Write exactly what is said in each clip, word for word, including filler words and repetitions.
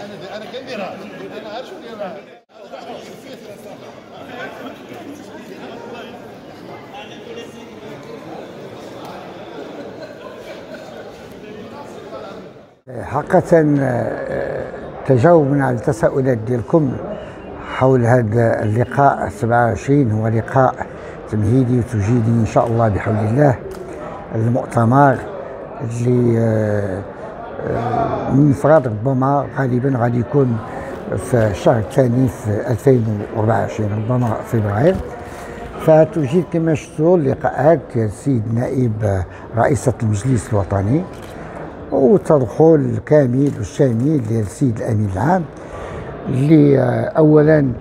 انا انا كنديرها انا عارف شنو دايرها. حقيقة تجاوبنا على التساؤلات ديالكم حول هذا اللقاء سبعة وعشرين هو لقاء تمهيدي وتجهيزي ان شاء الله بحول الله المؤتمر اللي من فراد ربما غالبا غادي يكون في الشهر الثاني في ألفين وأربعة وعشرين ربما فبراير. فتجيد كما شفتوا اللقاءات ديال السيد نائب رئيسة المجلس الوطني والتدخل كامل والشامل ديال السيد الامين العام اللي اولا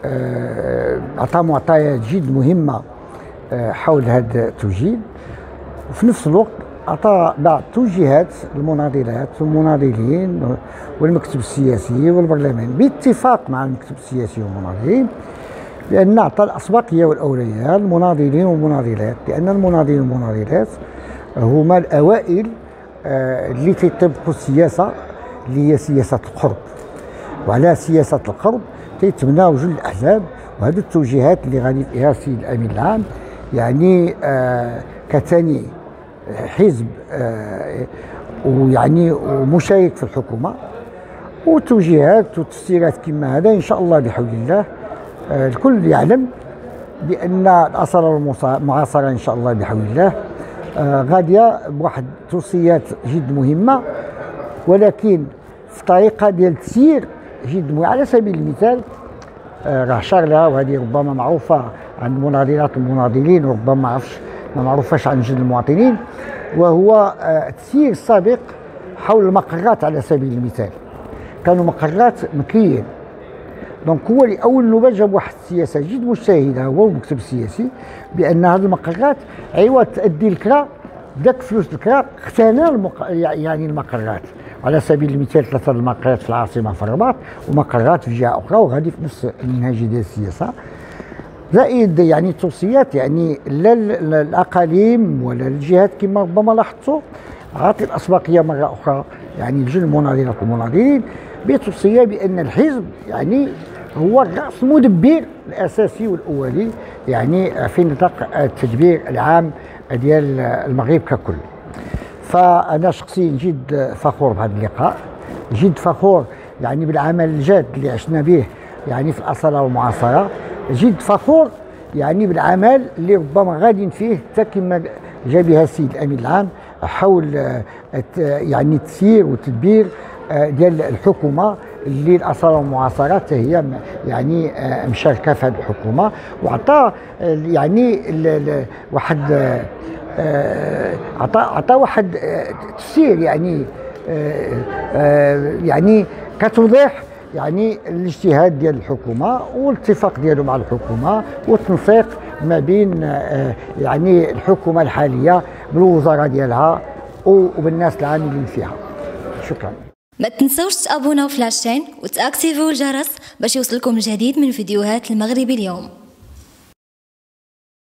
عطى معطيات جد مهمه حول هذا التوجيه، وفي نفس الوقت عطى بعض التوجيهات للمناضلات والمناضلين والمكتب السياسي والبرلمان باتفاق مع المكتب السياسي والمناضلين بان عطى الاسبقيه والاولويه للمناضلين والمناضلات، لان المناضلين والمناضلات هما الاوائل اللي تيطبقوا السياسه اللي هي سياسه القرب، وعلى سياسه القرب تيتبناو جل الاحزاب. وهذه التوجيهات اللي غادي فيها السيد الامين العام يعني آه كثاني حزب آه ويعني ومشارك في الحكومه، وتوجيهات وتفسيرات كما هذا ان شاء الله بحول الله. آه الكل يعلم بان الاثار المعاصره ان شاء الله بحول الله آه غاديه بواحد توصيات جد مهمه، ولكن في طريقه ديال التسيير جد مهمه. على سبيل المثال آه راه شغله وهذه ربما معروفه عند مناضلات المناضلين وربما ما عرفش ما معروفاش عند جل المواطنين، وهو آه التسيير السابق حول المقرات. على سبيل المثال كانوا مقرات مكيين، دونك هو لاول نوبه جاب واحد السياسه جد مجتهده هو المكتب السياسي بان هذه المقرات عوض تادي الكرا بداك فلوس الكرا اقتنى المق... يعني المقرات. على سبيل المثال ثلاثه المقرات في العاصمه في الرباط ومقرات في جهه اخرى، وغادي في نفس المنهج ديال السياسه. زائد يعني توصيات يعني لا الاقاليم ولا الجهات كما ربما لاحظتوا عاطي الاسبقيه مره اخرى يعني لجل المناضلات والمناضلين بتوصيه بان الحزب يعني هو الراس المدبر الاساسي والاولي يعني في نطاق التدبير العام ديال المغرب ككل. فانا شخصيا جد فخور بهذا اللقاء، جد فخور يعني بالعمل الجاد اللي عشنا به يعني في الاصاله والمعاصره، جد فخور يعني بالعمل اللي ربما غادي فيه حتى كما جا بها السيد الامين العام حول يعني التسيير والتدبير ديال الحكومه اللي الاصاله والمعاصره هي يعني مشاركه في هذه الحكومه، وعطى يعني واحد عطى عطى واحد تفسير يعني يعني كتوضيح يعني الاجتهاد ديال الحكومه والاتفاق ديالو مع الحكومه والتنسيق ما بين يعني الحكومه الحاليه بالوزراء ديالها وبالناس العاملين فيها. شكرا. ما تنسوش تابوناو في لاشين وتاكتيفيو الجرس باش يوصلكم الجديد من فيديوهات المغربي اليوم.